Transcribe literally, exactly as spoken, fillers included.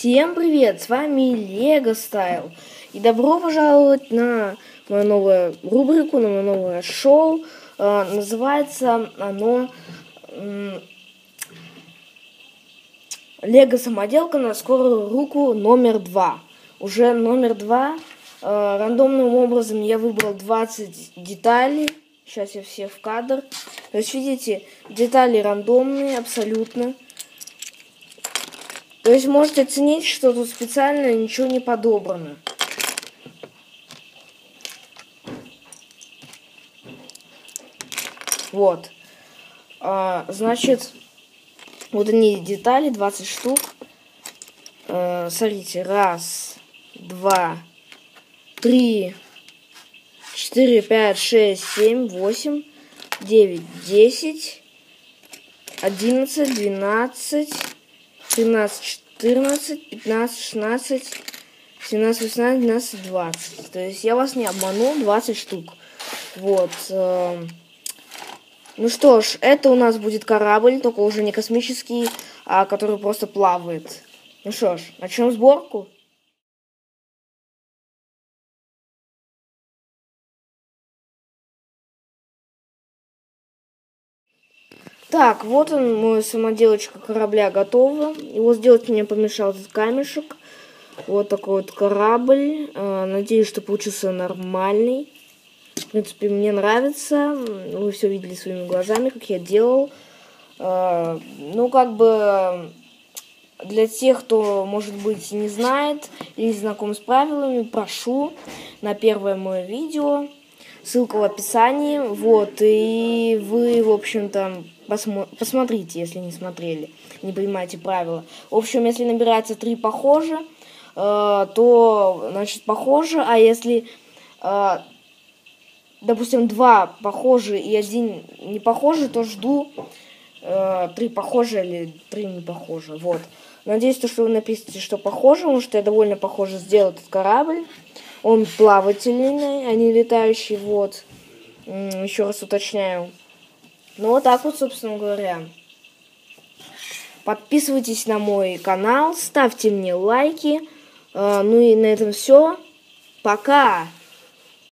Всем привет, с вами Лего Style. И добро пожаловать на мою новую рубрику, на мое новое шоу. Э, называется оно э, Лего самоделка на скорую руку номер два. Уже номер два. Э, рандомным образом я выбрал двадцать деталей. Сейчас я все в кадр. То есть, видите, детали рандомные абсолютно. То есть можете оценить, что тут специально ничего не подобрано. Вот. А, значит, вот они детали, двадцать штук. А, смотрите, раз, два, три, четыре, пять, шесть, семь, восемь, девять, десять, одиннадцать, двенадцать, тринадцать, четырнадцать, пятнадцать, шестнадцать, семнадцать, восемнадцать, двенадцать, двадцать. То есть я вас не обманул, двадцать штук. Вот. Ну что ж, это у нас будет корабль, только уже не космический, а который просто плавает. Ну что ж, начнем сборку. Так, вот он, мой самоделочка корабля готова. Его сделать мне помешал этот камешек. Вот такой вот корабль. Надеюсь, что получился нормальный. В принципе, мне нравится. Вы все видели своими глазами, как я делал. Ну, как бы, для тех, кто, может быть, не знает или не знаком с правилами, прошу на первое мое видео. Ссылка в описании. Вот, и вы, в общем-то, посмо- посмотрите, если не смотрели, не понимаете правила. В общем, если набирается три похоже, э, то, значит, похоже, а если, э, допустим, два похожи и один не похожий, то жду э, три похожи или три не похожи. Вот. Надеюсь, что вы напишите, что похоже, потому что я довольно похоже сделал этот корабль. Он плавательный, а не летающий, вот. Еще раз уточняю. Ну, вот так вот, собственно говоря. Подписывайтесь на мой канал, ставьте мне лайки. Ну и на этом все. Пока!